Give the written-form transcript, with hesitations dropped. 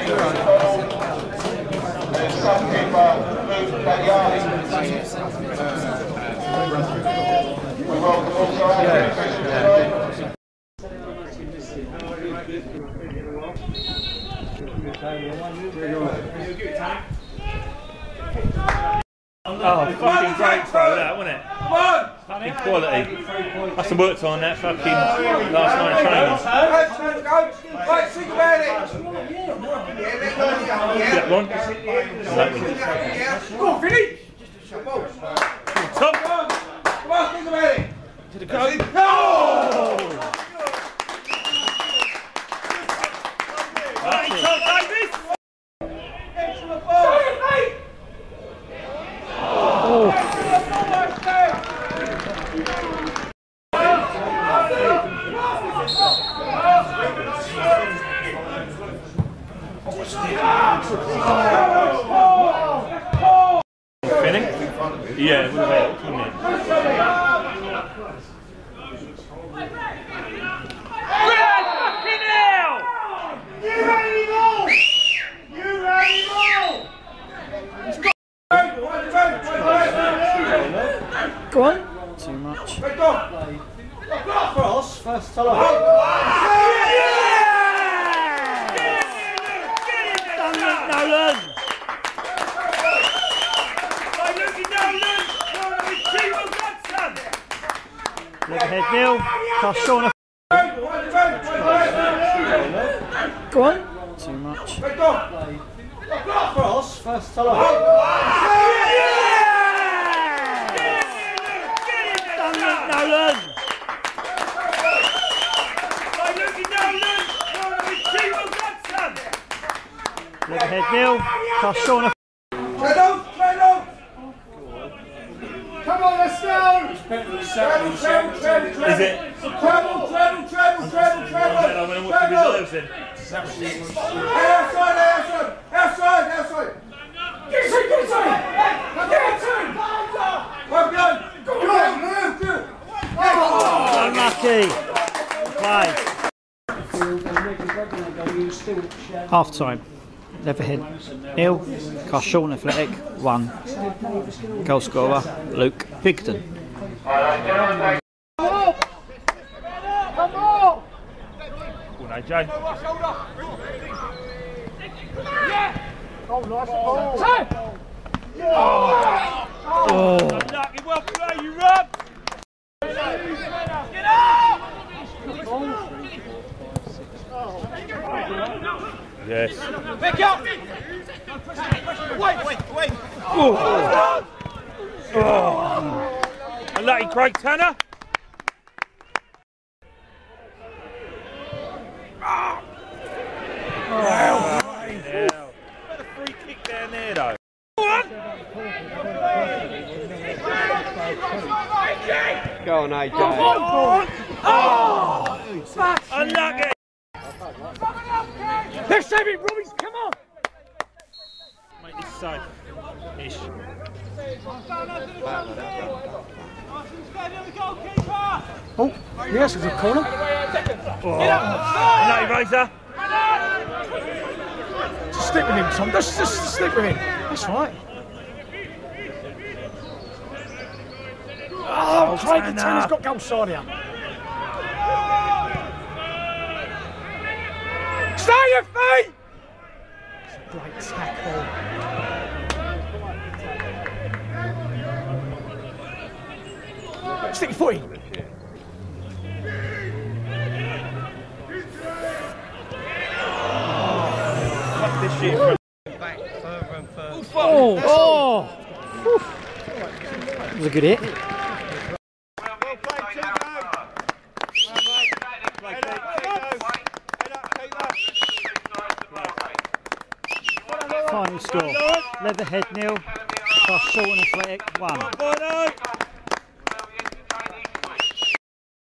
Oh, fucking great throw that, wasn't it? Fucking quality. Must have worked on that fucking last night training. Right, think about it. That one? Go on, finish. Tom! Come on, think about it. To the go. No! Right, Tom Davis! Excellent ball. Oh. Finning? Yeah, it would have helped, wouldn't it? Fucking hell! You animal! You animal! Go on. Too much. Cross, first time. Nolan! Leatherhead nil. Carshalton. Go on. Too much. Cross, first time. Nolan! Leatherhead nil. Carshalton. Come on, let's go! Is it? Travel! I'm going to watch the reserves then. Outside! Get inside! Unlucky. Play. Half time. Leatherhead nil. Carshalton Athletic 1. Goal scorer Luke Bigton. Come on, AJ. Oh, nice ball! Oh. Unlucky, well played, you Rob! Get up! Yes. Pick up! Wait! Oh. Unlucky, Craig Tanner. Got a free kick down there though. Go on, AJ. Oh! Unlucky! Let's save it, Robbie! Come on! Make this safe-ish. Oh, yes, it's a corner. Unlucky, Razor. Just stick with him, Tom. Just stick with him. That's right. Oh, Craig Tanner's got goal side here. Stay on your feet! It's a great tackle. Stick your foot in. Fuck this shit. Back further and further. Oh! That was a good hit. Final score, Leatherhead nil, Carshalton Athletic 1.